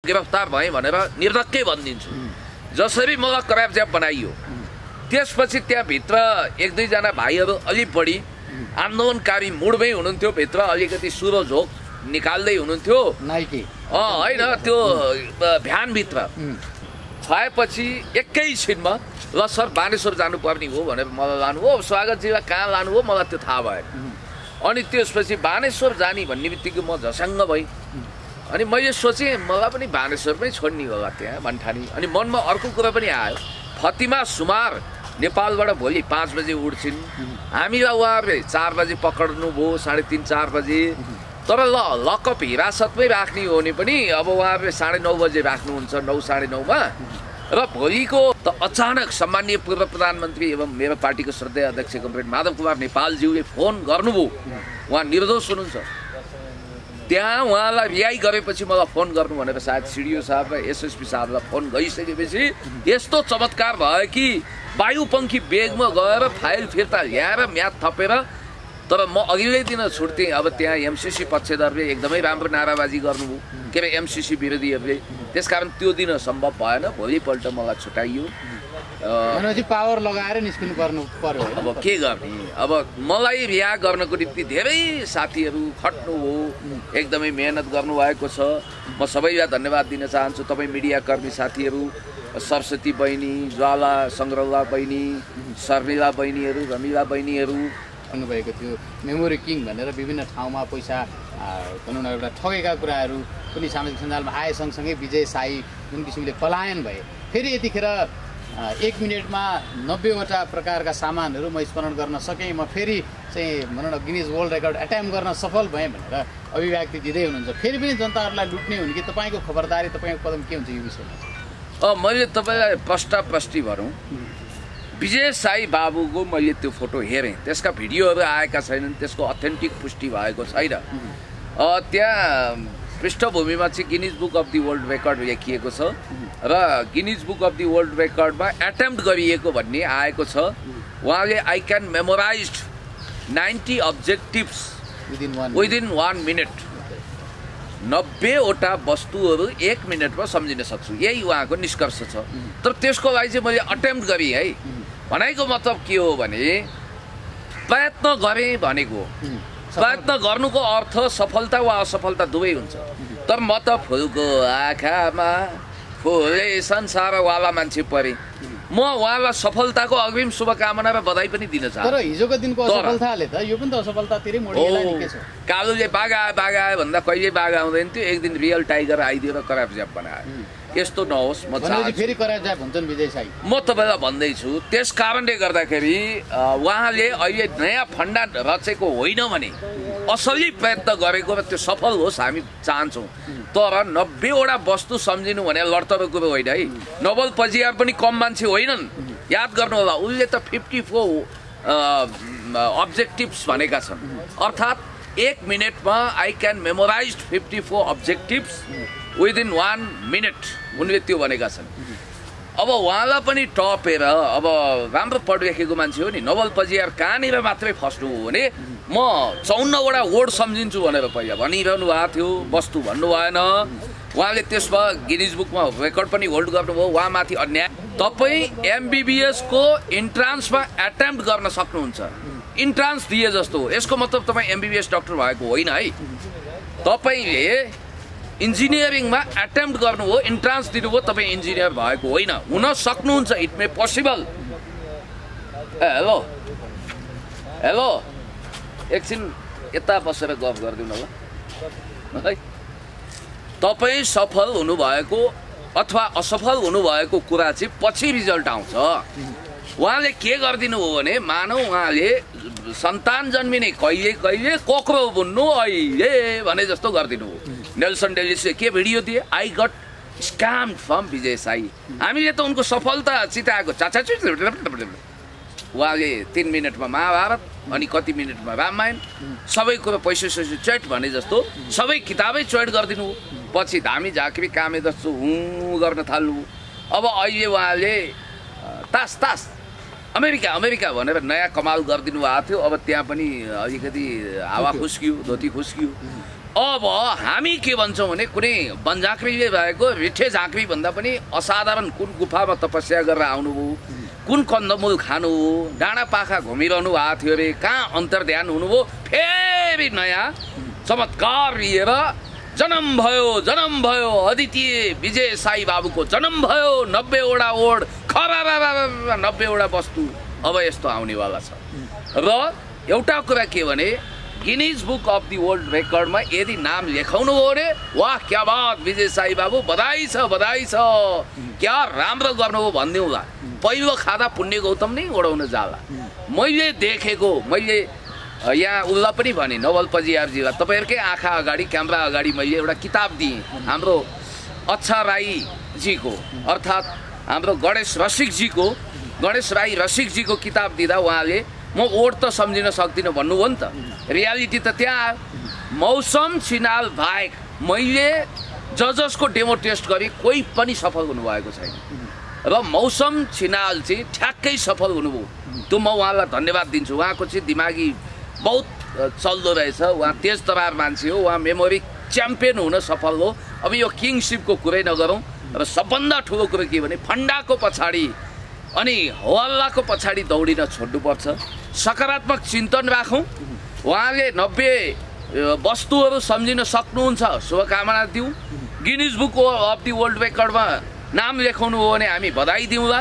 गिरफ्तार भएँ भनेर निर्धक्कै भनिदिन्छु। जसरी मलाई करापजाप बनाइयो त्यसपछि त्यहाँभित्र एक दुईजना भाइहरू अलिक बढी आन्दोलनकारी मुडमै हुनुहुन्थ्यो। भित्र अलिकति सुरो झोक निकाल्दै हुनुहुन्थ्यो होइन, त्यो भ्यानभित्र छाएपछि एकैछिनमा ल सर बानेश्वर जानुपर्ने हो भनेर मलाई लानु हो। स्वागतजीलाई कहाँ लानु हो मलाई त्यो थाहा भएन। अनि त्यसपछि बानेश्वर जाने भन्ने बित्तिकै म झसङ्ग भएँ। अनि मैले सोचेँ मलाई पनि बानेश्वरमै छोड्ने होला त्यहाँ भन्ठानी। अनि मनमा अर्को कुरा पनि आयो, फतिमा सुमार नेपालबाट भोलि 5 बजे उड्छिन्, हामीलाई उहाँहरूले 4 बजे पक्ड्नुभयो, 3:30 4 बजे। तर लकअप हिरासतमै राख्ने हो भने पनि अब उहाँहरूले 9:30 बजे राख्नुहुन्छ, 9 साढे 9मा। र भोलिको त अचानक सम्माननीय पूर्व प्रधानमन्त्री एवं मेरो पार्टीको श्रद्धेय अध्यक्ष कमरेड माधव कुमार नेपालज्यूले फोन गर्नुभयो। उहाँ निर्दोष हुनुहुन्छ, त्यहाँ उहाँलाई रिहाई गरेपछि मलाई फोन गर्नु भनेर सायद सिडिओ साहब र एसएसपी साहबलाई फोन गरिसकेपछि यस्तो चमत्कार भयो कि वायुपङ्खी बेगमा गएर फाइल फिर्ता ल्याएर म्याद थपेर। तर म अघिल्लै दिन छुट्थेँ। अब त्यहाँ एमसीसी पक्षधरले एकदमै राम्रो नाराबाजी गर्नुभयो, के अरे एमसीसी विरोधीहरूले। त्यसकारण त्यो दिन सम्भव भएन। भोलिपल्ट मलाई छुट्याइयो। पावर लगाएर निस्किनु पर्यो। अब के गर्ने, अब मलाई रिहा गर्नको निम्ति धेरै साथीहरू खट्नु हो, एकदमै मेहनत गर्नुभएको छ। म सबैलाई धन्यवाद दिन चाहन्छु। तपाईँ मिडियाकर्मी साथीहरू, सरस्वती बहिनी, ज्वाला सङ्ग्रौला बहिनी, शर्मिला बहिनीहरू, रमिला बहिनीहरू भन्नुभएको थियो। मेमोरी किङ भनेर विभिन्न ठाउँमा पैसा भनौँ न एउटा ठगेका कुराहरू पनि सामाजिक सञ्जालमा आए सँगसँगै विजय साई जुन किसिमले पलायन भए। फेरि यतिखेर 1 मिनटमा 90वटा प्रकारका सामानहरू म स्मरण गर्न सकेँ, म फेरि चाहिँ भनौँ न गिनिज वर्ल्ड रेकर्ड एटेम्प गर्न सफल भएँ भनेर अभिव्यक्ति दिँदै हुनुहुन्छ। फेरि पनि जनताहरूलाई लुट्ने हुने कि तपाईँको खबरदारी, तपाईँको कदम के हुन्छ यो विषयमा? मैले तपाईँलाई प्रष्टि भनौँ, विजय साई बाबुको मैले त्यो फोटो हेरेँ, त्यसका भिडियोहरू आएका छैनन्, त्यसको अथेन्टिक पुष्टि भएको छैन। त्यहाँ पृष्ठभूमिमा चाहिँ Guinness book of the world record लेखिएको छ र Guinness book of the world रेकर्डमा एटेम्प्ट गरिएको भन्ने आएको छ। उहाँले I can memorise 90 objectives within 1 minute. 90वटा वस्तुहरू 1 मिनटमा सम्झिन सक्छु, यही उहाँको निष्कर्ष छ। तर त्यसको लागि चाहिँ मैले अटेम्प्ट गरेँ है। भनाइको मतलब के हो भने प्रयत्न गरेँ भनेको। प्रयत्न गर्नुको अर्थ सफलता वा असफलता दुवै हुन्छ। तर म त फुलको आँखामा फुले संसारवाला मान्छे परेँ। म उहाँलाई सफलताको अग्रिम शुभकामना र बधाई पनि दिन चाहन्छु। तर हिजोको दिनको असफलताले त यो पनि त असफलतातिरै मोडिएला नि के छ? कालुले बाघ आयो भन्दा कहिले बाघ आउँदैन थियो, एक दिन रियल टाइगर आइदिएर करापजाप बनायो। यस्तो नहोस्। म फेरि करापजाप हुन्छन् विजय साई। म तपाईँलाई भन्दैछु, त्यस कारणले गर्दाखेरि उहाँले अहिले नयाँ फन्डा रचेको होइन भने असली प्रयत्न गरेको र त्यो सफल होस् हामी चाहन्छौँ। तर 90वटा वस्तु सम्झिनु भने लड्तरो कुरो होइन है। नोबल पजियार पनि कम मान्छे होइनन्, याद गर्नु होला। उसले त 54 अब्जेक्टिभ्स भनेका छन्। अर्थात् 1 मिनटमा I can memorise 54 objectives within 1 minute उनले त्यो भनेका छन्। अब उहाँलाई पनि टपेर, अब राम्रो पढिराखेको मान्छे हो नि, नोबल पजियार कहाँनिर मात्रै फस्नु हो भने म 54वटा वर्ड सम्झिन्छु भनेर पहिला भनिरहनु भएको थियो, वस्तु भन्नु भएन। उहाँले त्यसमा गिनिज बुकमा रेकर्ड पनि होल्ड गर्नुभयो। उहाँमाथि अन्याय। तपाईँ एमबिबिएसको इन्ट्रान्समा एटेम्प्ट गर्न सक्नुहुन्छ, इन्ट्रान्स दिए जस्तो हो। यसको मतलब तपाईँ एमबिबिएस डक्टर भएको होइन है। तपाईँले इन्जिनियरिङमा एटेम्प्ट गर्नु हो, इन्ट्रान्स दिनुभयो, तपाईँ इन्जिनियर भएको होइन। हुन सक्नुहुन्छ, it may possible. Hello hello, एकछिन यता बसेर गफ गरिदिउँ न ल है। तपाईँ सफल हुनुभएको अथवा असफल हुनुभएको कुरा चाहिँ पछि रिजल्ट आउँछ। उहाँले के गरिदिनु हो भने मानौ उहाँले सन्तान जन्मिने कहिले कहिले कोक्रो बुन्नु अहिले भने जस्तो गरिदिनु हो। नेल्सन डेलिसले के भिडियो दिए, I got scam from Vijay Sai. हामीले त उनको सफलता चिताएको उहाँले 3 मिनटमा महाभारत अनि कति मिनटमा रामायण, सबै कुरो पैसा चैट भने जस्तो सबै किताबै चैट गरिदिनु। पछि धामी झाँक्री कामे जस्तो गर्न थाल्नु। अब अहिले उहाँले तास अमेरिका भनेर नयाँ कमाल गरिदिनु भएको थियो। अब त्यहाँ पनि अलिकति हावा खुस्कियो, धोती खुस्कियो। अब हामी के भन्छौँ भने कुनै बनझाँक्रीले भएको रिठे झाँक्री भन्दा पनि असाधारण कुन गुफामा तपस्या गरेर आउनुभयो, कुन कन्दमूल खानु हो, डाँडा पाखा घुमिरहनु भएको थियो अरे, कहाँ अन्तर्ध्यान हुनुभयो, फेरि नयाँ चमत्कार लिएर जन्म भयो अद्वितीय विजय साई बाबुको जन्म भयो, 90वटा ओड, खराबा 90वटा वस्तु अब यस्तो आउनेवाला छ। र एउटा कुरा के भने Guinness book of the world रेकर्डमा यदि नाम लेखाउनु हो भने वाह क्या बात विजय साई बाबु, बधाई छ क्या राम्रो गर्नुभयो भनिदिउँला। पहिलो खाँदा पुण्य गौतम नै उडाउन जाला। मैले देखेको, मैले यहाँ उसलाई पनि भने नवल पजियारजीलाई, तपाईँहरूकै आँखा अगाडि क्यामेरा अगाडि मैले एउटा किताब दिएँ हाम्रो अच्छा राईजीको, अर्थात् हाम्रो गणेश राई रसिकजीको किताब दिँदा उहाँले म ओड त सम्झिन सक्दिनँ भन्नुभयो नि त, रियालिटी त त्यहाँ आयो। मौसम छिनाल बाहेक मैले जजसको डेमो टेस्ट गरेँ, कोही पनि सफल हुनुभएको छैन र मौसम छिनाल चाहिँ ठ्याक्कै सफल हुनुभयो। त्यो म उहाँलाई धन्यवाद दिन्छु। उहाँको चाहिँ दिमागी बहुत चल्दो रहेछ, उहाँ तेज तरार मान्छे हो, उहाँ मेमोरी च्याम्पियन हुन सफल हो। अब यो किङसिपको कुरै नगरौँ र सबभन्दा ठुलो कुरो के भने फन्डाको पछाडि अनि हल्लाको पछाडि दौडिन छोड्नुपर्छ। सकारात्मक चिन्तन राखौँ। उहाँले 90 वस्तुहरू सम्झिन सक्नुहुन्छ, शुभकामना दिउँ। Guinness book of the world रेकर्डमा नाम लेखाउनु हो भने हामी बधाई दिउँला,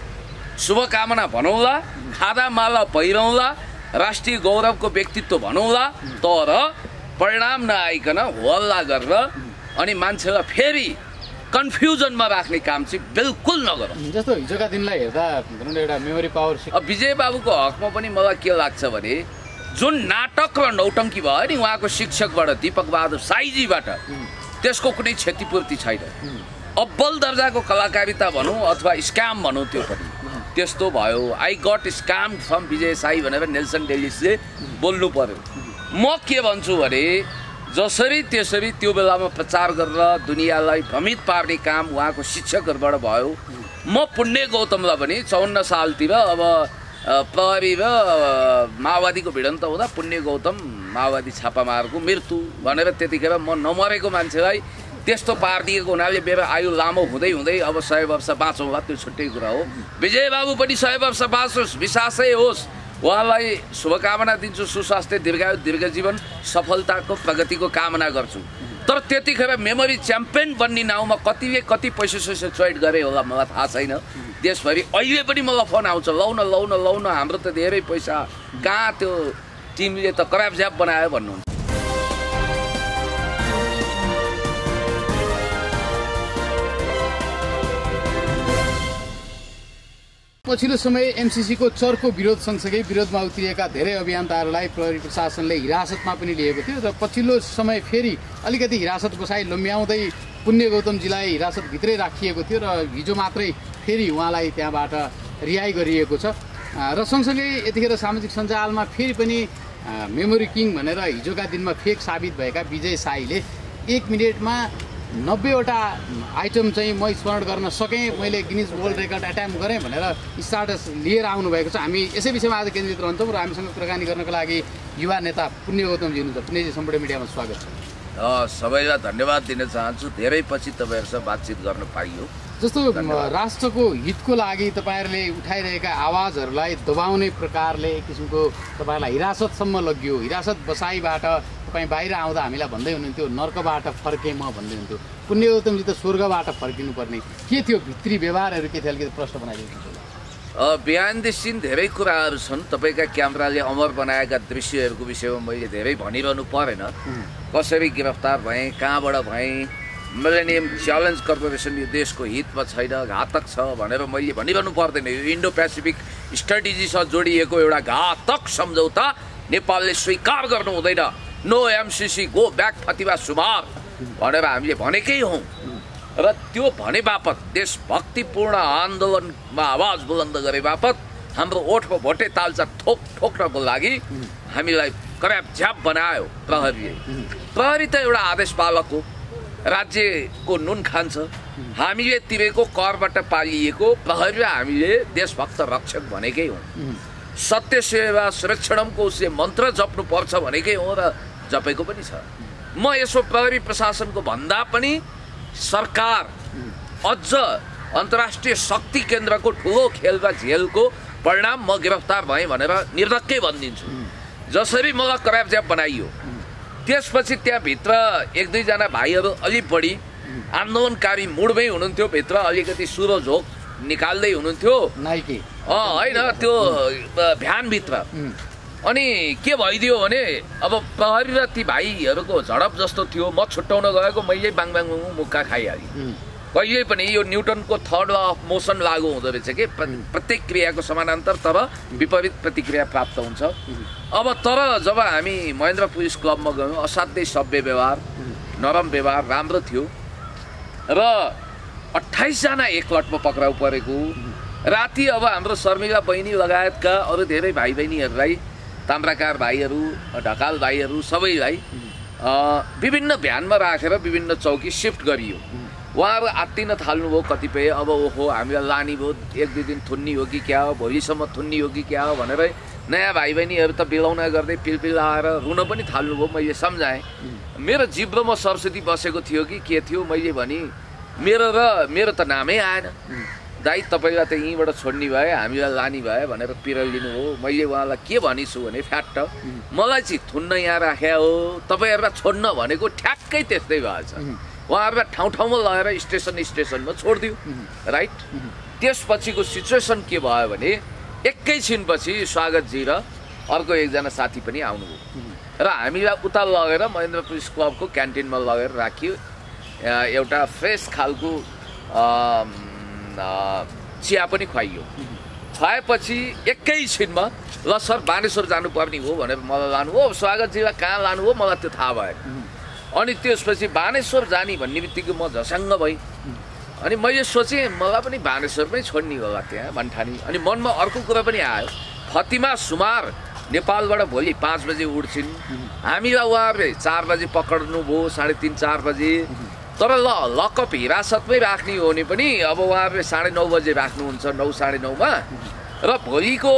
शुभकामना भनौँला, खादा माला पहिरौँला, राष्ट्रिय गौरवको व्यक्तित्व भनौँला। तर परिणाम नआइकन हल्ला गरेर अनि मान्छेलाई फेरि कन्फ्युजनमा राख्ने काम चाहिँ बिल्कुल नगरौँ। जस्तो हिजोका दिनलाई हेर्दा भनौँ न एउटा मेमोरी पावर। अब विजय बाबुको हकमा पनि मलाई के लाग्छ भने जुन नाटक र नौटङ्की भयो नि उहाँको शिक्षकबाट दीपक बहादुर साईजीबाट, त्यसको कुनै क्षतिपूर्ति छैन। अब्बल दर्जाको कलाकारिता भनौँ अथवा स्क्याम भनौँ, त्यो पनि त्यस्तो भयो। I got scam from Vijay Sai भनेर नेल्सन डेलिसले बोल्नु पर्यो। म के भन्छु भने जसरी त्यसरी त्यो बेलामा प्रचार गरेर दुनियाँलाई भ्रमित पार्ने काम उहाँको शिक्षकहरूबाट भयो। म पुण्य गौतमलाई पनि 54 सालतिर अब प्रहरी र माओवादीको भिडन्त हुँदा पुण्य गौतम माओवादी छापामारको मृत्यु भनेर त्यतिखेर म नमरेको मान्छेलाई त्यस्तो पारिदिएको हुनाले मेरो आयु लामो हुँदै हुँदै अब 100 वर्ष बाँचौँला, त्यो छुट्टै कुरा हो। विजय बाबु पनि 100 वर्ष बाँचोस्, विश्वासै होस्। उहाँलाई शुभकामना दिन्छु, सुस्वास्थ्य, दीर्घायु, दीर्घ जीवन, सफलताको प्रगतिको कामना गर्छु। तर त्यतिखेर मेमोरी च्याम्पियन बन्ने नाउँमा कति पैसा चोइट गरे होला मलाई थाहा छैन। देशभरि अहिले पनि मलाई फोन आउँछ, लौ न हाम्रो त धेरै पैसा, कहाँ त्यो टिमले त कराबज्याब बनायो भन्नुहुन्छ। पछिल्लो समय एमसीसीको चर्को विरोध सँगसँगै विरोधमा उत्रिएका धेरै अभियन्ताहरूलाई प्रहरी प्रशासनले हिरासतमा पनि लिएको थियो र पछिल्लो समय फेरि अलिकति हिरासत बसाई लम्ब्याउँदै पुण्य गौतमजीलाई हिरासतभित्रै राखिएको थियो र हिजो मात्रै फेरि उहाँलाई त्यहाँबाट रिहाई गरिएको छ। र सँगसँगै यतिखेर सामाजिक सञ्जालमा फेरि पनि मेमोरी किङ भनेर हिजोका दिनमा फेक साबित भएका विजय साईले 1 मिनेटमा 90वटा आइटम चाहिँ म स्मरण गर्न सकेँ, मैले गिनिज वर्ल्ड रेकर्ड एटेम्प गरेँ भनेर स्टाटस लिएर आउनुभएको छ। हामी यसै विषयमा आज केन्द्रित रहन्छौँ र हामीसँग कुराकानी गर्नको लागि युवा नेता पुण्य गौतमजी हुनुहुन्छ। पुण्यजी, सम्पूर्ण मिडियामा स्वागत छ। सबैलाई धन्यवाद दिन चाहन्छु, धेरै पछि तपाईँहरूसँग बातचित गर्न पाइयो। जस्तो राष्ट्रको हितको लागि तपाईँहरूले उठाइरहेका आवाजहरूलाई दबाउने प्रकारले एक किसिमको तपाईँहरूलाई हिरासतसम्म लगियो, हिरासत बसाइबाट तपाईँ बाहिर आउँदा हामीलाई भन्दै हुनुहुन्थ्यो नर्कबाट फर्केँ म भन्दै हुन्थ्यो। पुण्य गौतमजी त स्वर्गबाट फर्किनुपर्ने के थियो, भित्री व्यवहारहरू के थियो, अलिकति प्रश्न बनाइदिनुहुन्छ। बिहाइन्ड द सिन धेरै कुराहरू छन्। तपाईँका क्यामेराले अमर बनाएका दृश्यहरूको विषयमा मैले धेरै भनिरहनु परेन। कसरी गिरफ्तार भएँ, कहाँबाट भएँ, मिलेनियम च्यालेन्ज कर्पोरेसन यो देशको हितमा छैन, घातक छ भनेर मैले भनिरहनु पर्दैन। यो इन्डो पेसिफिक स्ट्राटेजीसँग जोडिएको एउटा घातक सम्झौता नेपालले स्वीकार गर्नु हुँदैन। नो एमसीसी, गो ब्याक फतिवा सुमार भनेर हामीले भनेकै हौँ। र त्यो भने बापत देशभक्तिपूर्ण आन्दोलनमा आवाज बुलन्द गरे बापत हाम्रो ओठको भोटे तालचा ठोक्नको लागि हामीलाई कराप झ्याप बनायो प्रहरीले। प्रहरी त एउटा आदेश पालक हो, राज्यको नुन खान्छ। हामीले तिरेको करबाट पालिएको प्रहरी हामीले देशभक्त रक्षक भनेकै हौँ। सत्य सेवा सुरक्षणमको उसले मन्त्र जप्नु पर्छ भनेकै हो र जपेको पनि छ। म यसो प्रहरी प्रशासनको भन्दा पनि सरकार अझ अन्तर्राष्ट्रिय शक्ति केन्द्रको ठुलो खेल र झेलको परिणाम म गिरफ्तार भएँ भनेर निर्धक्कै भनिदिन्छु। जसरी मलाई कराप्ज्याप बनाइयो त्यसपछि त्यहाँभित्र एक दुईजना भाइहरू अलि बढी आन्दोलनकारी मुडमै हुनुहुन्थ्यो, भित्र अलिकति सुरो झोक निकाल्दै हुनुहुन्थ्यो होइन त्यो भ्यानभित्र। अनि के भइदियो भने अब प्रहरी र ती भाइहरूको झडप जस्तो थियो। म छुट्याउन गएको मैले बाङ मुक्का खाइहालेँ। कहिले पनि यो न्युटनको थर्ड ल अफ मोसन लागू हुँदो रहेछ कि प्रत्येक क्रियाको समानान्तर तर विपरीत प्रतिक्रिया प्राप्त हुन्छ। अब तर जब हामी महेन्द्र पुलिस क्लबमा गयौँ असाध्यै सभ्य व्यवहार, नरम व्यवहार राम्रो थियो र 28 जना एकलटमा पक्राउ परेको। राति अब हाम्रो शर्मिला बहिनी लगायतका अरू धेरै भाइ बहिनीहरूलाई, ताम्राकार भाइहरू, ढकाल भाइहरू सबैलाई विभिन्न भ्यानमा राखेर विभिन्न चौकी सिफ्ट गरियो। उहाँहरू आत्तिन थाल्नुभयो कतिपय। अब ओहो हामीलाई लानी भयो, एक दुई दिन थुन्नी हो कि क्या हो, भोलिसम्म थुन्नी हो कि क्या हो भनेर नयाँ भाइ बहिनीहरू त बिलाउन गर्दै पिलपिल आएर रुन पनि थाल्नुभयो। मैले सम्झाएँ मेरो जिब्रोमा सरस्वती बसेको थियो कि के थियो। मैले भने मेरो त नामै आएन दाइ, तपाईँलाई त यहीँबाट छोड्ने भए हामीलाई लाने भए भनेर पिरलिनु हो। मैले उहाँलाई के भनिछु भने फ्याक्ट मलाई चाहिँ थुन्न यहाँ राखे हो, तपाईँहरूलाई छोड्न भनेको ठ्याक्कै त्यस्तै भएछ। उहाँहरूलाई ठाउँ लगेर स्टेसनमा छोडिदियो राइट। त्यसपछिको सिचुएसन के भयो भने एकैछिनपछि स्वागतजी र अर्को एकजना साथी पनि आउनुभयो र हामीलाई उता लगेर महेन्द्र पुलिस क्लबको क्यान्टिनमा लगेर राखियो। एउटा फ्रेस खालको चिया पनि खुवाइयो। खुवाएपछि एकैछिनमा ल सर बानेश्वर जानुपर्ने हो भनेर मलाई लानु हो। स्वागतजीलाई कहाँ लानु हो मलाई त्यो थाहा भयो। अनि त्यसपछि बानेश्वर जाने भन्ने बित्तिकै म झसङ्ग भएँ। अनि मैले सोचेँ मलाई पनि बानेश्वरमै छोड्ने होला त्यहाँ भन्ठानी। अनि मनमा अर्को कुरा पनि आयो, फतिमा सुमार नेपालबाट भोलि 5 बजे उड्छिन्, हामीलाई उहाँहरूले 4 बजे पक्ड्नु भयो, 3:30 4 बजे। तर लकअप हिरासतमै राख्ने हो भने पनि अब उहाँहरूले 9:30 बजे राख्नुहुन्छ, 9 साढे 9मा र भोलिको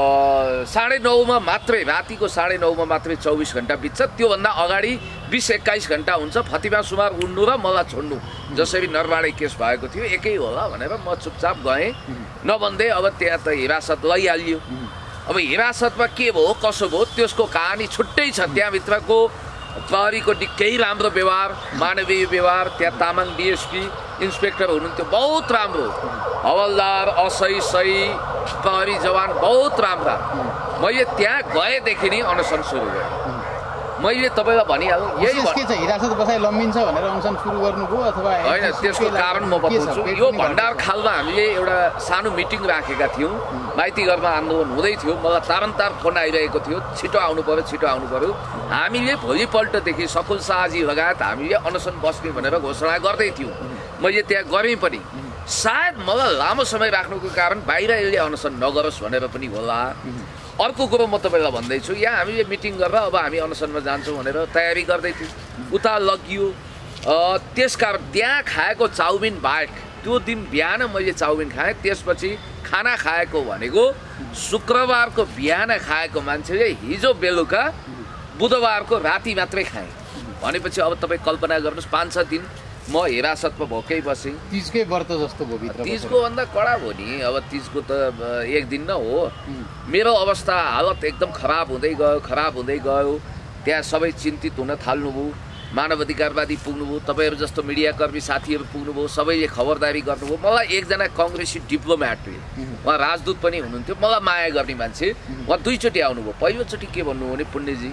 9:30 मा मात्रै, रातिको 9:30 मा मात्रै 24 घण्टा बित्छ। त्योभन्दा अगाडि 20-21 घण्टा हुन्छ फतिमा सुमार उड्नु र मलाई छोड्नु। जसरी नरबाडे केस भएको थियो एकै होला भनेर म चुपचाप गएँ। नभन्दै अब त्यहाँ त हिरासत लैहालियो। अब हिरासतमा के भयो कसो भयो त्यसको कहानी छुट्टै छ। त्यहाँभित्रको प्रहरीको निकै राम्रो व्यवहार, मानवीय व्यवहार। त्यहाँ तामाङ डिएसपी इन्सपेक्टर हुनुहुन्थ्यो, बहुत राम्रो। हवलदार असही प्रहरी जवान बहुत राम्रा। मैले त्यहाँ गएदेखि नै अनसन सुरु गरेँ। मैले तपाईँलाई भनिहालेँ यही के छ, हिरासत बसाइ लम्बिन्छ भनेर अनसन सुरु गर्नुभयो अथवा होइन? त्यसको कारण म बताउँछु। यो भण्डार खालमा हामीले एउटा सानो मिटिङ राखेका थियौँ। माइती घरमा आन्दोलन हुँदै थियो। मलाई तारन्तार फोन आइरहेको थियो, छिटो आउनु पर्यो। हामीले भोलिपल्टदेखि सकुल शाहजी लगायत हामीले अनसन बस्ने भनेर घोषणा गर्दै थियौँ। मैले त्यहाँ गरेँ पनि। सायद मलाई लामो समय राख्नुको कारण बाहिर यसले अनसन नगरोस् भनेर पनि होला। अर्को कुरो म तपाईँलाई भन्दैछु, यहाँ हामीले मिटिङ गरेर अब हामी अनसनमा जान्छौँ भनेर तयारी गर्दै थियौँ। उता लगियो। त्यसकारण त्यहाँ खाएको चाउमिन बाहेक त्यो दिन बिहान मैले चाउमिन खाएँ। त्यसपछि खाना खाएको भनेको शुक्रबारको बिहान खाएको मान्छेले हिजो बेलुका बुधबारको राति मात्रै खाएँ भनेपछि अब तपाईँ कल्पना गर्नुहोस् 5-6 दिन म हिरासतमा भोकै बसेँ। तीजकै व्रत जस्तो भयो भित्र। तीजको भन्दा कडा भयो नि। अब तीजको त एक दिन न हो। मेरो अवस्था हालत एकदम खराब हुँदै गयो। त्यहाँ सबै चिन्तित हुन थाल्नुभयो। मानवाधिकारवादी पुग्नुभयो, तपाईँहरू जस्तो मिडियाकर्मी साथीहरू पुग्नुभयो, सबैले खबरदारी गर्नुभयो। मलाई एकजना कङ्ग्रेसी डिप्लोमेटले, उहाँ राजदूत पनि हुनुहुन्थ्यो, मलाई माया गर्ने मान्छे, उहाँ 2 चोटि आउनुभयो। पहिलोचोटि के भन्नुभयो भने पुण्यजी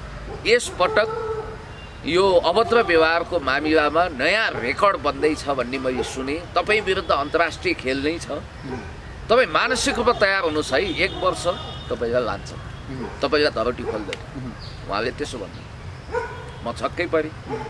यसपटक यो अभद्र व्यवहारको मामिलामा नयाँ रेकर्ड बन्दैछ भन्ने मैले सुने। तपाईँ विरुद्ध अन्तर्राष्ट्रिय खेल नै छ, तपाईँ मानसिक रूपमा तयार हुनुहोस् है, 1 वर्ष तपाईँलाई लान्छ, तपाईँलाई धरोटी खोल्दैन। उहाँले त्यसो भन्नु। म छक्कै परेँ।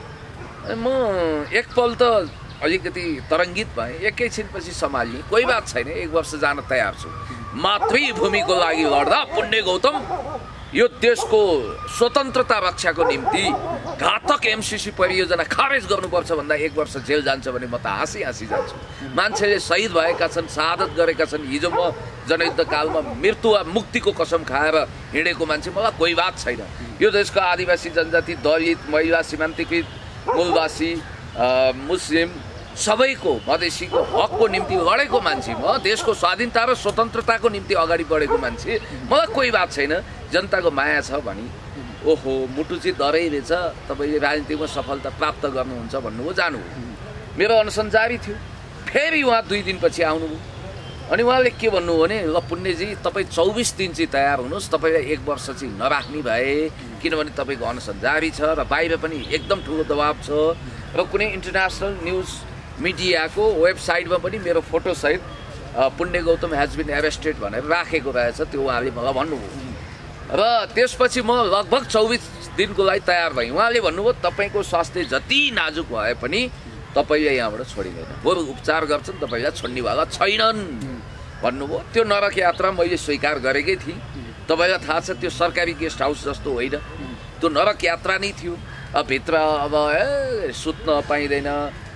म एकपल त अलिकति तरङ्गित भएँ। एकैछिनपछि सम्हालेँ। कोही बात छैन, 1 वर्ष जान तयार छु। मातृभूमिको लागि लड्दा पुण्य गौतम यो देशको स्वतन्त्रता रक्षाको निम्ति घातक एमसीसी परियोजना खारेज गर्नुपर्छ भन्दा 1 वर्ष जेल जान्छ भने म त हाँसी जान्छु। मान्छेले शहीद भएका छन्, शहादत गरेका छन्। हिजो म जनयुद्ध कालमा मृत्यु वा मुक्तिको कसम खाएर हिँडेको मान्छे, मलाई कोही बात छैन। यो देशको आदिवासी जनजाति, दलित, महिला, सीमान्तकृत, मूलवासी, मुस्लिम सबैको मधेसीको हकको निम्ति लडेको मान्छे, म देशको स्वाधीनता र स्वतन्त्रताको निम्ति अगाडि बढेको मान्छे, मलाई कोही बात छैन। जनताको माया छ भने ओहो मुटु चाहिँ डरै रहेछ, तपाईँले राजनीतिमा सफलता प्राप्त गर्नुहुन्छ भन्नुभयो, जानुभयो। मेरो अनसन जारी थियो। फेरि उहाँ 2 दिनपछि आउनुभयो अनि उहाँले के भन्नुभयो भने ल पुण्यजी तपाईँ 24 दिन चाहिँ तयार हुनुहोस्, तपाईँलाई 1 वर्ष चाहिँ नराख्ने भए, किनभने तपाईँको अनसन जारी छ र बाहिर पनि एकदम ठुलो दबाब छ र कुनै इन्टरनेसनल न्युज मिडियाको वेबसाइटमा पनि मेरो फोटोसहित पुण्य गौतम हेज बिन एरेस्टेड भनेर राखेको रहेछ। त्यो उहाँले मलाई भन्नुभयो र त्यसपछि म लगभग 24 दिनको लागि तयार भएँ। उहाँले भन्नुभयो तपाईँको स्वास्थ्य जति नाजुक भए पनि तपाईँले यहाँबाट छोडिँदैन, बरु उपचार गर्छन्, तपाईँलाई छोड्नेवाला छैनन् भन्नुभयो। त्यो नरक यात्रा मैले स्वीकार गरेकै थिएँ। तपाईँलाई थाहा छ त्यो सरकारी गेस्ट हाउस जस्तो होइन, त्यो नरक यात्रा नै थियो। भित्र अब सुत्न पाइँदैन,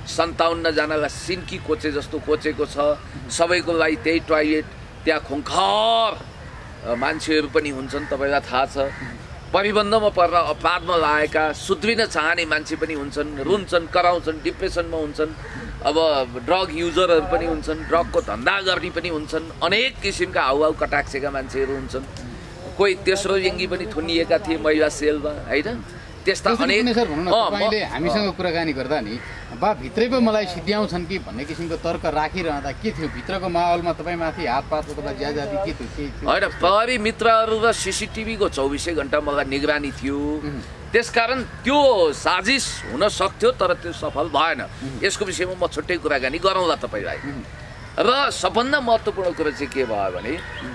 57 जनालाई सिन्की कोचे जस्तो कोचेको छ, सबैको लागि त्यही टोयलेट, त्यहाँ खुङ्खार मान्छेहरू पनि हुन्छन्, तपाईँलाई थाहा छ। परिबन्धमा परेर अपराधमा लागेका, सुध्रिन चाहने मान्छे पनि हुन्छन्, रुन्छन्, कराउँछन्, डिप्रेसनमा हुन्छन्। अब ड्रग युजरहरू पनि हुन्छन्, ड्रगको धन्दा गर्ने पनि हुन्छन्, अनेक किसिमका हाउहाउ कटाक्सेका मान्छेहरू हुन्छन्। कोही तेस्रो लिङ्गी पनि थुनिएका थिए महिला सेलमा, होइन? त्यस्ता अनेक तपाईँले हामीसँग कुराकानी गर्दा नि बा भित्रै पो मलाई सिद्ध्याउँछन् कि भन्ने किसिमको तर्क राखिरहँदा के थियो भित्रको माहौलमा तपाईँमाथि हातपात अथवा ज्याजादी के थियो? होइन, प्रहरी मित्रहरू र सीसीटिभीको 24 घण्टा मलाई निगरानी थियो। त्यसकारण त्यो साजिस हुन सक्थ्यो, तर त्यो सफल भएन। यसको विषयमा म छुट्टै कुराकानी गरौँला तपाईँलाई। र सबभन्दा महत्त्वपूर्ण कुरा चाहिँ के भयो भने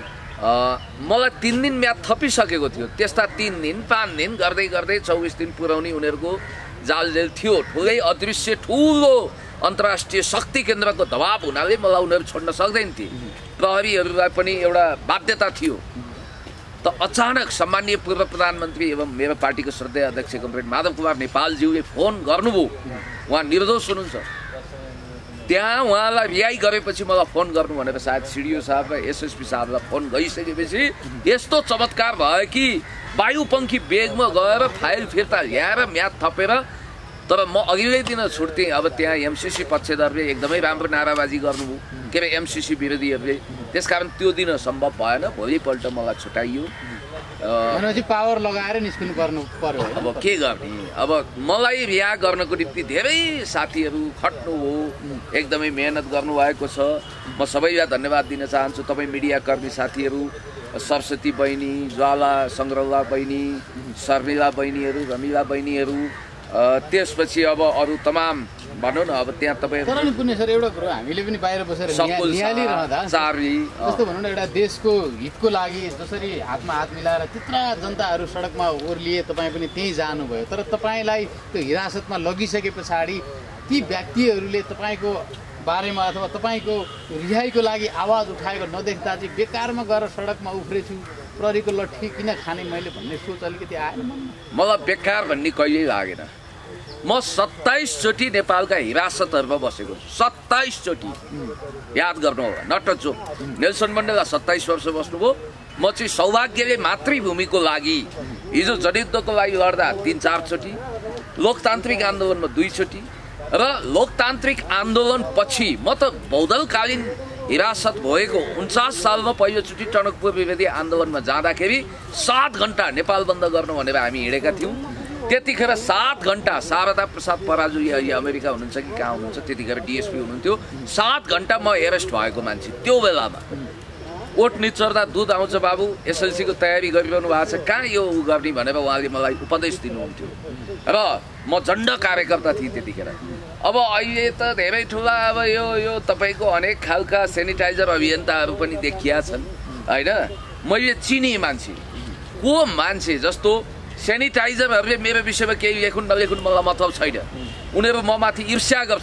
मलाई 3 दिन म्याद थपिसकेको थियो। त्यस्ता 3 दिन 5 दिन गर्दै गर्दै 24 दिन पुर्याउने उनीहरूको जालजेल थियो। ठुलै अदृश्य ठुलो अन्तर्राष्ट्रिय शक्ति केन्द्रको दबाब हुनाले मलाई उनीहरू छोड्न सक्दैन थिए। प्रहरीहरूलाई पनि एउटा बाध्यता थियो। त अचानक सम्माननीय पूर्व प्रधानमन्त्री एवं मेरो पार्टीको श्रद्धेय अध्यक्ष कमरेड माधव कुमार नेपालज्यूले फोन गर्नुभयो। उहाँ निर्दोष हुनुहुन्छ। त्यहाँ उहाँलाई रिहाई गरेपछि मलाई फोन गर्नु भनेर सायद सिडिओ साहब र एसएसपी साहबलाई फोन गरिसकेपछि यस्तो चमत्कार भयो कि वायुपङ्खी बेगमा गएर फाइल फिर्ता ल्याएर म्याद थपेर, तर म अघिल्लै दिन छुट्थेँ। अब त्यहाँ एमसीसी पक्षधरले एकदमै राम्रो नाराबाजी गर्नुभयो, के अरे एमसीसी विरोधीहरूले। त्यसकारण त्यो दिन सम्भव भएन। भोलिपल्ट मलाई छुट्याइयो। पावर लगाएर निस्किनु पर्यो। अब के गर्ने? अब मलाई रिहा गर्नको निम्ति धेरै साथीहरू खट्नु हो, एकदमै मेहनत गर्नुभएको छ। म सबैलाई धन्यवाद दिन चाहन्छु। तपाईँ मिडियाकर्मी साथीहरू, सरस्वती बहिनी, ज्वाला सङ्ग्रौला बहिनी, शर्मिला बहिनीहरू, रमिला बहिनीहरू, त्यसपछि अब अरू तमाम भनौँ न। अब त्यहाँ तपाईँ तर नि पुण्य सर एउटा कुरो, हामीले पनि बाहिर बसेर निहालिरहँदा जस्तो भनौँ न एउटा देशको हितको लागि जसरी हातमा हात मिलाएर त्यत्रा जनताहरू सडकमा ओर्लिए, तपाईँ पनि त्यहीँ जानुभयो। तर तपाईँलाई त्यो हिरासतमा लगिसके पछाडि ती व्यक्तिहरूले तपाईँको बारेमा अथवा तपाईँको रिहाईको लागि आवाज उठाएको नदेख्दा चाहिँ बेकारमा गएर सडकमा उफ्रेछु, प्रहरीको लट्ठी किन खाने मैले भन्ने सोच अलिकति आएन मलाई? बेकार भन्ने कहिल्यै लागेन। म 27 चोटि नेपालका हिरासतहरूमा बसेको छु। 27 चोटि याद गर्नु होला, not a joke. Nelson Mandela 27 वर्ष बस्नुभयो। म चाहिँ सौभाग्यले मातृभूमिको लागि हिजो जनयुद्धको लागि लड्दा 3-4 चोटि, लोकतान्त्रिक आन्दोलनमा 2 चोटि, र लोकतान्त्रिक आन्दोलन पछि म त बहुदलकालीन हिरासत भएको 49 सालमा पहिलोचोटि टनकपुर विरोधी आन्दोलनमा जाँदाखेरि 7 घण्टा नेपाल बन्द गर्नु भनेर हामी हिँडेका थियौँ। त्यतिखेर 7 घण्टा शारदा प्रसाद पराजु अहिले अमेरिका हुनुहुन्छ कि कहाँ हुनुहुन्छ, त्यतिखेर डिएसपी हुनुहुन्थ्यो। 7 घण्टा म एरेस्ट भएको मान्छे। त्यो बेलामा ओठ निचोर्दा दुध आउँछ बाबु, एसएलसीको तयारी गरिरहनु भएको छ, कहाँ यो गर्ने भनेर उहाँले मलाई उपदेश दिनुहुन्थ्यो। र म झण्ड कार्यकर्ता थिएँ त्यतिखेर। अब अहिले त धेरै ठुला अब यो तपाईँको अनेक खालका सेनिटाइजर अभियन्ताहरू पनि देखिया छन्, होइन? मैले चिने मान्छे को मान्छे जस्तो सेनिटाइजरहरूले मेरो विषयमा केही लेखुन् नलेखुन् मलाई मतलब छैन। उनीहरू म माथि ईर्ष्या गर्छन्।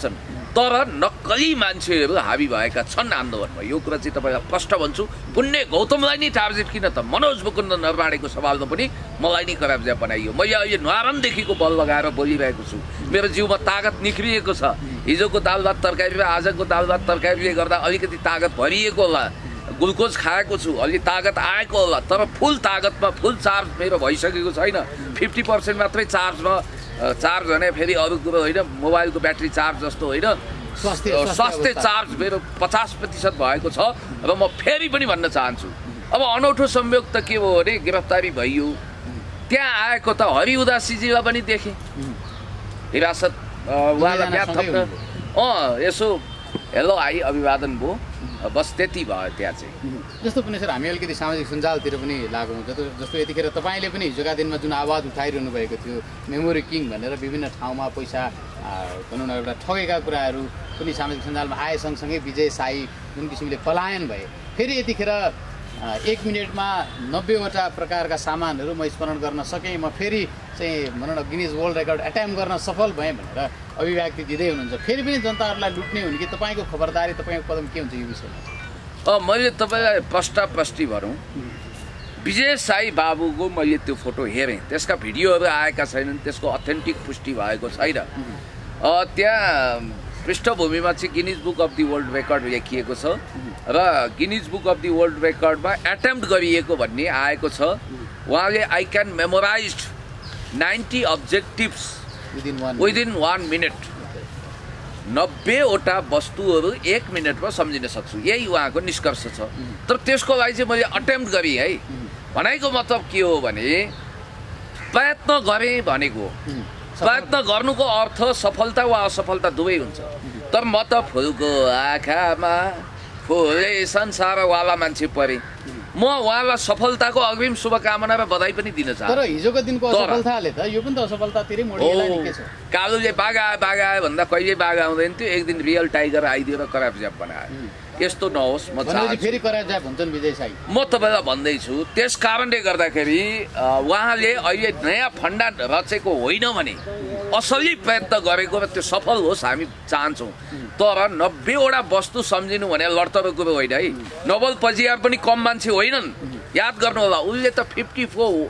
तर नक्कली मान्छेहरू हाबी भएका छन् आन्दोलनमा। यो कुरा चाहिँ तपाईँलाई प्रष्ट भन्छु। पुण्य गौतमलाई नै टार्गेट किन त मनोज मुकुन्द नरवाडेको सवालमा पनि मलाई नै कराब्जा बनाइयो। मैले अहिले न्वारानदेखिको बल लगाएर बोलिरहेको छु। मेरो जिउमा तागत निख्रिएको छ। हिजोको दाल भात तरकारी र आजको दाल भात तरकारीले गर्दा अलिकति तागत भरिएको होला। ग्लुकोज खाएको छु, अलि तागत आएको होला, तर फुल तागतमा फुल चार्ज मेरो भइसकेको छैन। 50% मात्रै चार्ज भने फेरि अरू कुरो होइन, मोबाइलको ब्याट्री चार्ज जस्तो होइन, स्वास्थ्य चार्ज मेरो 50% भएको छ। र म फेरि पनि भन्न चाहन्छु, अब अनौठो संयोग त के हो भने गिरफ्तारी भइयो। त्यहाँ आएको त हरि उदासीजीलाई पनि देखेँ हिरासत, उहाँलाई त्यहाँ थप्न यसो हेलो आई अभिवादन भयो, बस त्यति भयो। त्यहाँ चाहिँ जस्तो पनि सर हामी अलिकति सामाजिक सञ्जालतिर पनि लागु हुन्छ। जस्तो यतिखेर तपाईँले पनि हिजोका दिनमा जुन आवाज उठाइरहनु भएको थियो मेमोरी किङ भनेर विभिन्न ठाउँमा पैसा भनौँ न एउटा ठगेका कुराहरू पनि सामाजिक सञ्जालमा आए सँगसँगै विजय साई जुन किसिमले पलायन भए, फेरि यतिखेर 1 मिनटमा 90वटा प्रकारका सामानहरू म स्मरण गर्न सकेँ, म फेरि चाहिँ भनौँ न गिनिज वर्ल्ड रेकर्ड एटेम्प गर्न सफल भएँ भनेर अभिव्यक्ति दिँदै हुनुहुन्छ। फेरि पनि जनताहरूलाई लुट्ने हुने कि तपाईँको खबरदारी, तपाईँको कदम के हुन्छ यो विषयमा? मैले तपाईँलाई प्रष्टि भनौँ, विजय साई बाबुको मैले त्यो फोटो हेरेँ, त्यसका भिडियोहरू आएका छैनन्, त्यसको अथेन्टिक पुष्टि भएको छैन। त्यहाँ पृष्ठभूमिमा चाहिँ Guinness book of the world record लेखिएको छ र Guinness book of the world रेकर्डमा एटेम्प्ट गरिएको भन्ने आएको छ। उहाँले I can memorise 90 objectives within 1 minute, 90वटा वस्तुहरू 1 मिनटमा सम्झिन सक्छु, यही उहाँको निष्कर्ष छ। तर त्यसको लागि चाहिँ मैले अटेम्प्ट गरेँ है। भनाइको मतलब के हो भने प्रयत्न गरेँ भनेको, प्रयत्न गर्नुको अर्थ सफलता वा असफलता दुवै हुन्छ। तर म त फुलको आँखामा फुले संसारवाला मान्छे परे, म उहाँलाई सफलताको अग्रिम शुभकामना र बधाई पनि दिन चाहन्छु। तर हिजोको दिनको असफलताले त यो पनि त असफलतातिरै मोडिएला नि, के छ? कालुले बाघ आयो भन्दा कहिले बाघ आउँदैन थियो, एक दिन रियल टाइगर आइदियो र कराप्जाप बनायो। यस्तो नहोस्, म फेरि कराप्जाप भन्छन् विजय साई। म तपाईँलाई भन्दैछु, त्यस कारणले गर्दाखेरि उहाँले अहिले नयाँ फन्डा रचेको होइन भने असली प्रयत्न गरेको र त्यो सफल होस् हामी चाहन्छौँ। तर 90वटा वस्तु सम्झिनु भने लड्तरो कुरो होइन है। नोबल पजियार पनि कम मान्छे होइनन्, याद गर्नु होला। उसले त 54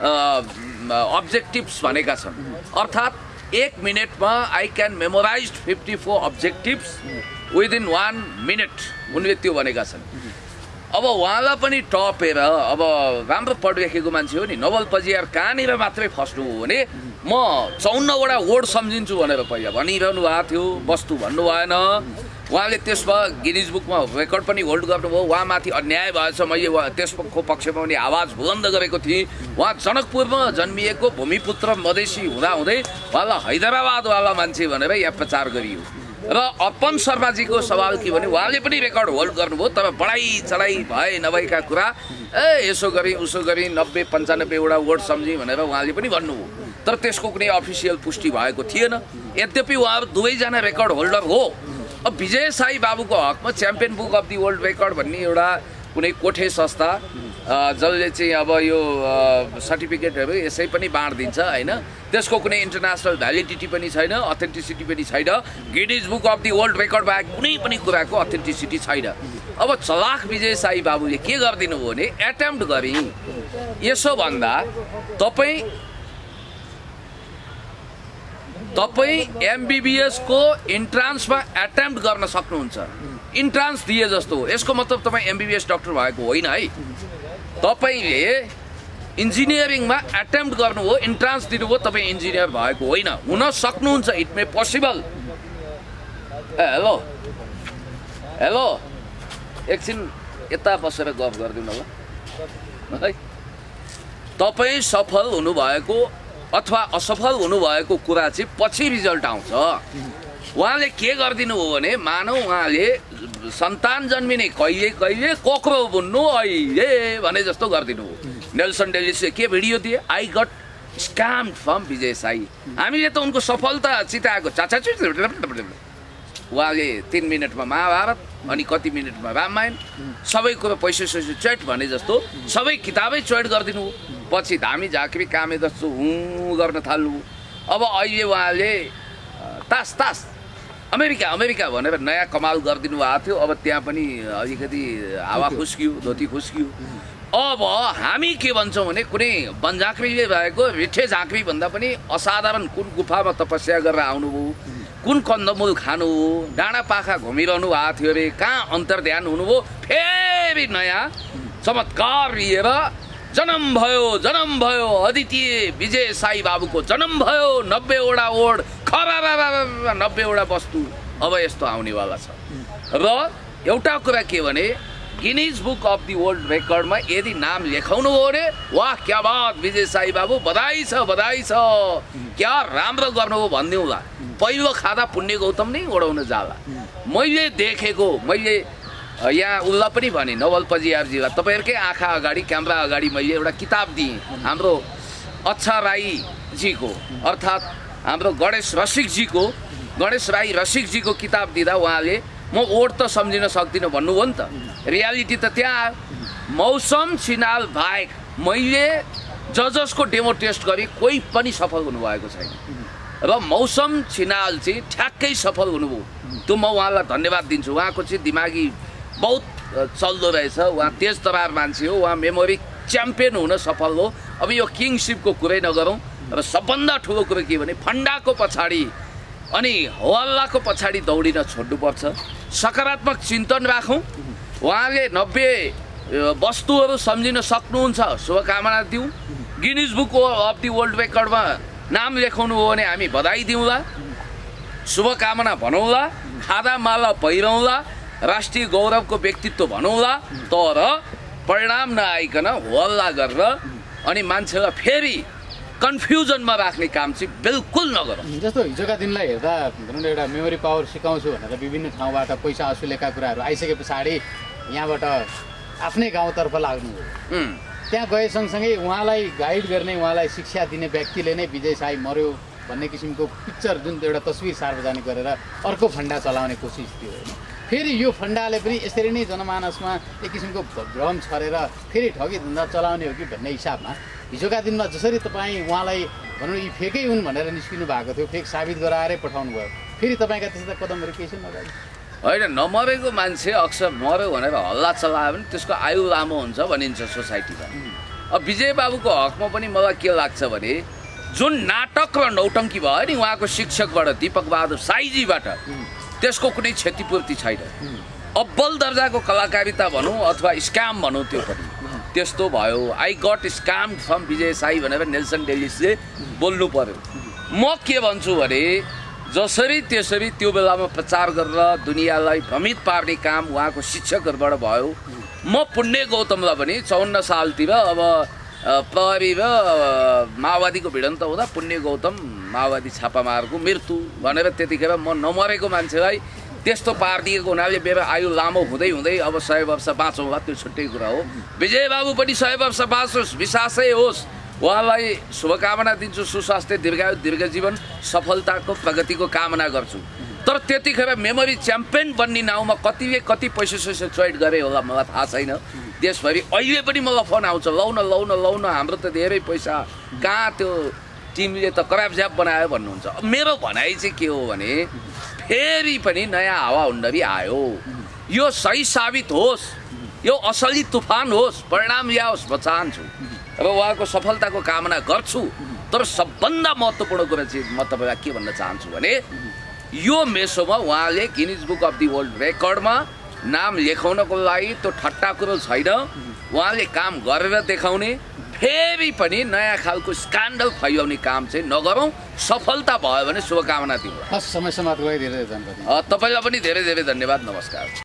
अब्जेक्टिभ्स भनेका छन्, अर्थात् 1 मिनटमा I can memorise 54 objectives within 1 minute उनले त्यो भनेका छन्। अब उहाँलाई पनि टपेर, अब राम्रो पढिराखेको मान्छे हो नि, नोबल पजियार कहाँनिर मात्रै फस्नु हो भने म 54वटा वर्ड सम्झिन्छु भनेर पहिला भनिरहनु भएको थियो, वस्तु भन्नु भएन। उहाँले त्यसमा गिनिज बुकमा रेकर्ड पनि होल्ड गर्नुभयो। उहाँमाथि अन्याय भएछ, मैले त्यसको पक्षमा पनि आवाज बुलन्द गरेको थिएँ। उहाँ जनकपुरमा जन्मिएको भूमिपुत्र मधेसी हुँदाहुँदै उहाँलाई हैदराबादवाला मान्छे भनेर यहाँ प्रचार गरियो। र अर्पण शर्माजीको सवाल के भने उहाँले पनि रेकर्ड होल्ड गर्नुभयो, तर बढाइ चढाइ भए नभएका कुरा यसो गरी उसो गरी 90-95वटा वर्ड सम्झी भनेर उहाँले पनि भन्नुभयो। तर त्यसको कुनै अफिसियल पुष्टि भएको थिएन। यद्यपि उहाँहरू दुवैजना रेकर्ड होल्डर हो। अब विजय साई बाबुको हकमा champion book of the world record भन्ने एउटा कुनै कोठे संस्था जसले चाहिँ अब यो सर्टिफिकेटहरू यसै पनि बाँडिदिन्छ होइन, त्यसको कुनै इन्टरनेसनल भ्यालिडिटी पनि छैन, अथेन्टिसिटी पनि छैन। Guinness book of the world record बाहेक कुनै पनि कुराको अथेन्टिसिटी छैन। अब चलाक विजय साई बाबुले के गरिदिनु भयो भने एटेम्प्ट गरी, यसो भन्दा तपाईँ एमबिबिएसको इन्ट्रान्समा एटेम्प्ट गर्न सक्नुहुन्छ, इन्ट्रान्स दिए जस्तो हो। यसको मतलब तपाईँ एमबिबिएस डक्टर भएको होइन है। तपाईँले इन्जिनियरिङमा एटेम्प्ट गर्नु हो, इन्ट्रान्स दिनुभयो, तपाईँ इन्जिनियर भएको होइन। हुन सक्नुहुन्छ, it may possible. Hello hello एकछिन यता बसेर गफ गरिदिनु होला है। तपाईँ सफल हुनुभएको अथवा असफल हुनुभएको कुरा चाहिँ पछि रिजल्ट आउँछ। उहाँले के गरिदिनु हो भने मानौ उहाँले सन्तान जन्मिने कहिले कहिले कोक्रो बुन्नु अहिले भने जस्तो गरिदिनु हो। नेल्सन डेलिसले के भिडियो दिए, I got scammed from Vijay Sai. हामीले त उनको सफलता चिताएको उहाँले 3 मिनटमा महाभारत अनि कति मिनटमा रामायण, सबै कुरो पैसा चैट भने जस्तो सबै किताबै चैट गरिदिनु हो। पछि धामी झाँक्री कामे जस्तो हुँ गर्न थाल्नु। अब अहिले उहाँले तास अमेरिका भनेर नयाँ कमाल गरिदिनु भएको थियो। अब त्यहाँ पनि अलिकति हावा खुस्कियो, धोती खुस्कियो। अब हामी के भन्छौँ भने कुनै बनझाँक्रीले भएको रिठे झाँक्री भन्दा पनि असाधारण कुन गुफामा तपस्या गरेर आउनुभयो, कुन कन्दमूल खानु हो, डाँडा पाखा घुमिरहनु भएको थियो अरे, कहाँ अन्तर्ध्यान हुनुभयो, फेरि नयाँ चमत्कार लिएर जन्म भयो अद्वितीय विजय साई बाबुको जन्म भयो। 90वटा ओड, खबा 90वटा वस्तु अब यस्तो आउनेवाला छ। र एउटा कुरा के भने Guinness book of the world रेकर्डमा यदि नाम लेखाउनु हो अरे, वाह क्या बात विजय साई बाबु, बधाई छ क्या राम्रो गर्नुभयो भनिदिउँला। पहिलो खादा पुण्य गौतम नै उडाउन जाला। मैले देखेको, मैले यहाँ उसलाई पनि भने नवल पजियारजीलाई, तपाईँहरूकै आँखा अगाडि क्यामेरा अगाडि मैले एउटा किताब दिएँ हाम्रो अच्छा राईजीको, अर्थात् हाम्रो गणेश राई रसिकजीको किताब दिँदा उहाँले म ओड त सम्झिन सक्दिनँ भन्नुभयो नि त। रियालिटी त त्यहाँ आयो। मौसम छिनाल बाहेक मैले जजसको डेमो टेस्ट गरेँ, कोही पनि सफल हुनुभएको छैन। र मौसम छिनाल चाहिँ ठ्याक्कै सफल हुनुभयो। त्यो म उहाँलाई धन्यवाद दिन्छु। उहाँको चाहिँ दिमागी बहुत चल्दो रहेछ। उहाँ तेज तरार मान्छे हो, उहाँ मेमोरी च्याम्पियन हुन सफल हो। अब यो किङसिपको कुरै नगरौँ। र सबभन्दा ठुलो कुरो के भने फन्डाको पछाडि अनि हल्लाको पछाडि दौडिन छोड्नुपर्छ। सकारात्मक चिन्तन राखौँ। उहाँले 90 वस्तुहरू सम्झिन सक्नुहुन्छ, शुभकामना दिउँ। Guinness book of the world रेकर्डमा नाम लेखाउनु हो भने हामी बधाई दिउँला, शुभकामना भनौँला, खादा माला पहिरौँला, राष्ट्रिय गौरवको व्यक्तित्व भनौँला। तर परिणाम नआइकन हल्ला गरेर अनि मान्छेलाई फेरि कन्फ्युजनमा राख्ने काम चाहिँ बिल्कुल नगरौँ। जस्तो हिजोका दिनलाई हेर्दा भनौँ न एउटा मेमोरी पावर सिकाउँछु भनेर विभिन्न ठाउँबाट पैसा असुलेका कुराहरू आइसके पछाडि यहाँबाट आफ्नै गाउँतर्फ लाग्नु हो। त्यहाँ गए सँगसँगै उहाँलाई गाइड गर्ने, उहाँलाई शिक्षा दिने व्यक्तिले नै विजय साई मर्यो भन्ने किसिमको पिक्चर, जुन एउटा तस्विर सार्वजनिक गरेर अर्को फन्डा चलाउने कोसिस थियो होइन। फेरि यो फन्डाले पनि यसरी नै जनमानसमा एक किसिमको भ्रम छरेर फेरि ठगी धन्दा चलाउने हो कि भन्ने हिसाबमा हिजोका दिनमा जसरी तपाईँ उहाँलाई भनौँ यी फेकै हुन् भनेर निस्किनु भएको थियो, फेक साबित गराएरै पठाउनु भयो, फेरि तपाईँका त्यस्ता कदमहरू केही छन् अगाडि? होइन, नमरेको मान्छे अक्सर मर्यो भनेर हल्ला चलायो भने त्यसको आयु लामो हुन्छ भनिन्छ सोसाइटीमा। अब विजय बाबुको हकमा पनि मलाई के लाग्छ भने जुन नाटक र नौटङ्की भयो नि उहाँको शिक्षकबाट, दीपक बहादुर साईजीबाट, त्यसको कुनै क्षतिपूर्ति छैन। अब्बल दर्जाको कलाकारिता भनौँ अथवा स्क्याम भनौँ, त्यो पनि त्यस्तो भयो। I got scam from Vijay Sai भनेर नेल्सन डेलिसले बोल्नु पर्यो। म के भन्छु भने जसरी त्यसरी त्यो बेलामा प्रचार गरेर दुनियाँलाई भ्रमित पार्ने काम उहाँको शिक्षकहरूबाट भयो। म पुण्य गौतमलाई पनि 54 सालतिर अब प्रहरी र माओवादीको भिडन्त हुँदा पुण्य गौतम माओवादी छापामारको मृत्यु भनेर त्यतिखेर म नमरेको मान्छेलाई त्यस्तो पारिदिएको हुनाले मेरो आयु लामो हुँदै हुँदै अब 100 वर्ष बाँचौँला, त्यो छुट्टै कुरा हो। विजय बाबु पनि 100 वर्ष बाँचोस्, विश्वासै होस्। उहाँलाई शुभकामना दिन्छु, सुस्वास्थ्य, दीर्घायु, दीर्घ जीवन, सफलताको, प्रगतिको कामना गर्छु। तर त्यतिखेर मेमोरी च्याम्पियन बन्ने नाउँमा कति पैसा चोइट गरे होला मलाई थाहा छैन। देशभरि अहिले पनि मलाई फोन आउँछ, लौ न हाम्रो त धेरै पैसा, कहाँ त्यो टिमले त कराबज्याब बनायो भन्नुहुन्छ। मेरो भनाइ चाहिँ के हो भने फेरि पनि नयाँ हावा हुन्डरी आयो। यो सही साबित होस्, यो असली तुफान होस्, परिणाम ल्याओस् म चाहन्छु र उहाँको सफलताको कामना गर्छु। तर सबभन्दा महत्त्वपूर्ण कुरा चाहिँ म तपाईँलाई के भन्न चाहन्छु भने यो मेसोमा उहाँले Guinness book of the world रेकर्डमा नाम लेखाउनको लागि त्यो ठट्टा कुरो छैन। उहाँले काम गरेर देखाउने, फेरि पनि नयाँ खालको स्क्यान्डल फैलाउने काम चाहिँ नगरौँ। सफलता भयो भने शुभकामना दिउँ। हस्, समय समाप्त गए, धेरै धेरै धन्यवाद। तपाईँलाई पनि धेरै धेरै धन्यवाद। नमस्कार।